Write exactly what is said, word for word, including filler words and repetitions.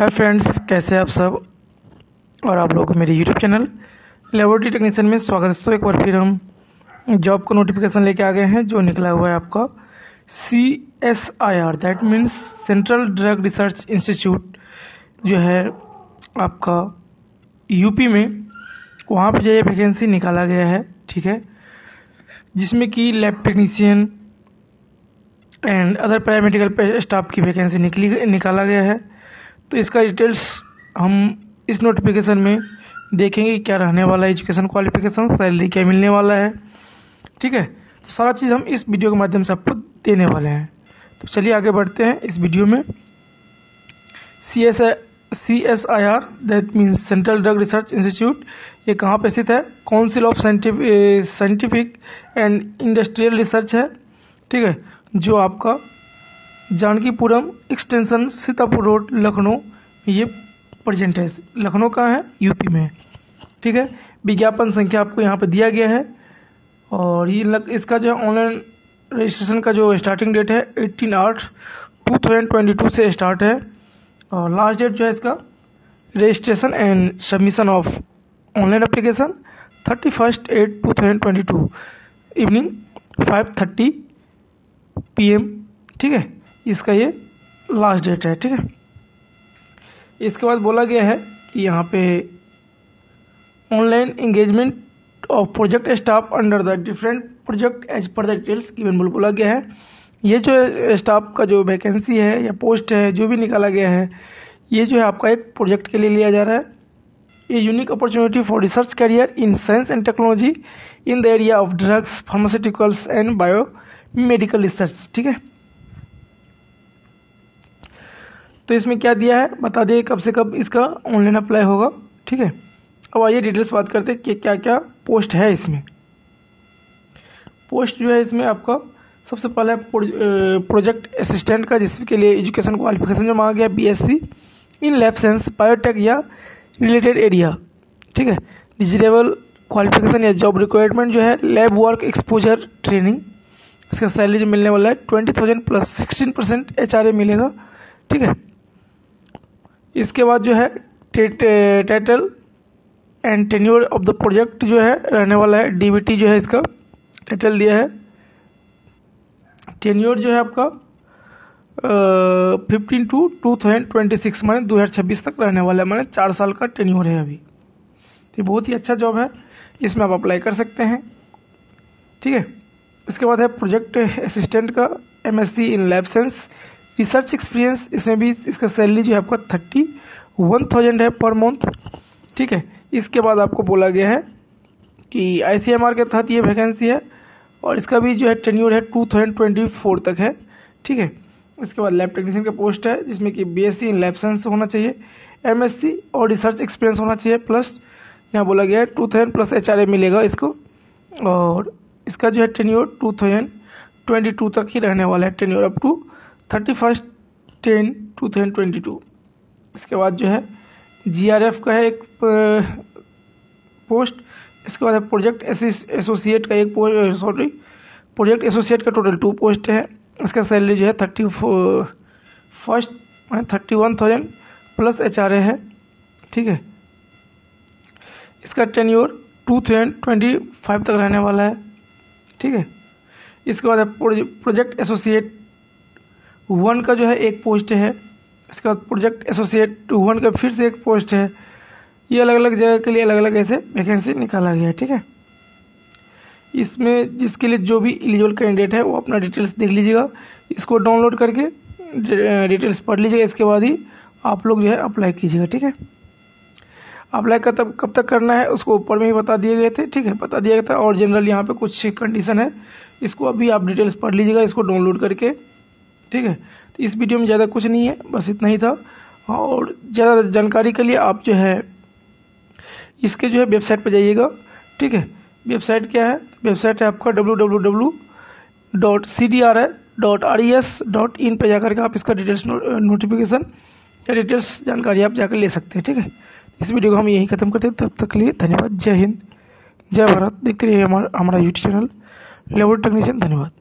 Hi friends, कैसे हैं आप सब। और आप लोगों को मेरे यूट्यूब चैनल लेबोरेटरी टेक्नीशियन में स्वागत है। दोस्तों, एक बार फिर हम जॉब का नोटिफिकेशन लेके आ गए हैं जो निकला हुआ है आपका C S I R, that means central drug research institute जो है आपका यूपी में, वहाँ पर जो ये वैकेंसी निकाला गया है, ठीक है, जिसमें कि lab technician and other paramedical staff की वैकेंसी निकली निकाला गया है। तो इसका डिटेल्स हम इस नोटिफिकेशन में देखेंगे क्या रहने वाला है, एजुकेशन क्वालिफिकेशन, सैलरी क्या मिलने वाला है, ठीक है। तो सारा चीज़ हम इस वीडियो के माध्यम से आपको देने वाले हैं। तो चलिए आगे बढ़ते हैं इस वीडियो में। C S C S I R that means central drug research institute, ये कहाँ पे स्थित है? Council of scientific and industrial research है, ठीक है, जो आपका जानकीपुरम एक्सटेंशन सीतापुर रोड लखनऊ ये प्रेजेंट है। लखनऊ कहाँ है? यूपी में, ठीक है। विज्ञापन संख्या आपको यहाँ पे दिया गया है। और ये लग, इसका जो ऑनलाइन रजिस्ट्रेशन का जो स्टार्टिंग डेट है अठारह आठ दो हज़ार बाईस से स्टार्ट है। और लास्ट डेट जो है इसका registration and submission of online application thirty first eight two thousand twenty two evening five thirty P M, ठीक है, इसका ये लास्ट डेट है, ठीक है। इसके बाद बोला गया है कि यहाँ पे online engagement of project staff under the different project as per the details given बोला गया है। ये जो स्टाफ का जो वैकेंसी है या पोस्ट है जो भी निकाला गया है, ये जो है आपका एक प्रोजेक्ट के लिए लिया जा रहा है। ये unique opportunity for research career in science and technology in the area of drugs, pharmaceuticals and bio medical research, ठीक है। तो इसमें क्या दिया है बता दिए, कब से कब इसका ऑनलाइन अप्लाई होगा, ठीक है। अब आइए डिटेल्स बात करते हैं कि क्या क्या पोस्ट है इसमें। पोस्ट जो है इसमें आपका सबसे पहले प्रोजेक्ट असिस्टेंट का, जिसके लिए एजुकेशन क्वालिफिकेशन जो मांगा गया BSc in lab science, biotech या रिलेटेड एरिया, ठीक है। डिजिटेबल क्वालिफिकेशन या जॉब रिक्वायरमेंट जो है लैब वर्क एक्सपोजर ट्रेनिंग। इसका सैलरी जो मिलने वाला है twenty thousand plus sixteen percent H R A मिलेगा, ठीक है। इसके बाद जो है title and tenure of the project जो है रहने वाला है डीबीटी, जो है इसका टाइटल दिया है। टेन्योर जो है आपका fifteen two two thousand twenty six माने दो हजार छब्बीस तक रहने वाला है, माने चार साल का टेन्योर है अभी। तो बहुत ही अच्छा जॉब है, इसमें आप अप्लाई कर सकते हैं, ठीक है। इसके बाद है प्रोजेक्ट असिस्टेंट का MSc in lab science, research experience, इसमें भी इसका सैलरी जो है आपका थर्टी वन थाउजेंड है पर मंथ, ठीक है। इसके बाद आपको बोला गया है कि आईसीएमआर के तहत ये वैकेंसी है और इसका भी जो है टेन्योर है टू थाउजेंड ट्वेंटी फोर तक है, ठीक है। इसके बाद लैब टेक्नीशियन का पोस्ट है जिसमें कि बीएससी इन लैब साइंस होना चाहिए, एमएससी और रिसर्च एक्सपीरियंस होना चाहिए, प्लस यहाँ बोला गया है two thousand plus H R A मिलेगा इसको। और इसका जो है tenure two thousand twenty two तक ही रहने वाला है, tenure up to thirty first ten two thousand twenty two. इसके बाद जो है जीआरएफ का है एक पोस्ट। इसके बाद है प्रोजेक्ट एसोसिएट का एक पोस्ट, सॉरी प्रोजेक्ट एसोसिएट का टोटल टू पोस्ट है। इसका सैलरी जो है thirty first thirty one thousand plus H R A है, ठीक है। इसका tenure two thousand twenty five तक रहने वाला है, ठीक है। इसके बाद है प्रोजेक्ट एसोसिएट वन का जो है एक पोस्ट है। इसके बाद प्रोजेक्ट एसोसिएट वन का फिर से एक पोस्ट है। ये अलग अलग जगह के लिए अलग अलग ऐसे वैकेंसी निकाला गया है, ठीक है। इसमें जिसके लिए जो भी एलिजिबल कैंडिडेट है वो अपना डिटेल्स देख लीजिएगा, इसको डाउनलोड करके डिटेल्स पढ़ लीजिएगा, इसके बाद ही आप लोग जो है अप्लाई कीजिएगा, ठीक है। अप्लाई का तब कब तक करना है उसको ऊपर में ही बता दिए गए थे, ठीक है, बता दिया गया था। और जनरल यहाँ पे कुछ कंडीशन है, इसको अभी आप डिटेल्स पढ़ लीजिएगा इसको डाउनलोड करके, ठीक है। तो इस वीडियो में ज़्यादा कुछ नहीं है, बस इतना ही था। और ज़्यादा जानकारी के लिए आप जो है इसके जो है वेबसाइट पर जाइएगा, ठीक है। वेबसाइट क्या है? वेबसाइट है आपका W W W dot C D R I dot R E S dot in पर जाकर के आप इसका डिटेल्स नोटिफिकेशन या डिटेल्स जानकारी आप जाकर ले सकते हैं, ठीक है। इस वीडियो को हम यहीं खत्म करते हैं, तब तक के लिए धन्यवाद। जय हिंद, जय भारत। देखते रहिए हमारा हमारा यूट्यूब चैनल लेबोरेटरी टेक्नीशियन। धन्यवाद।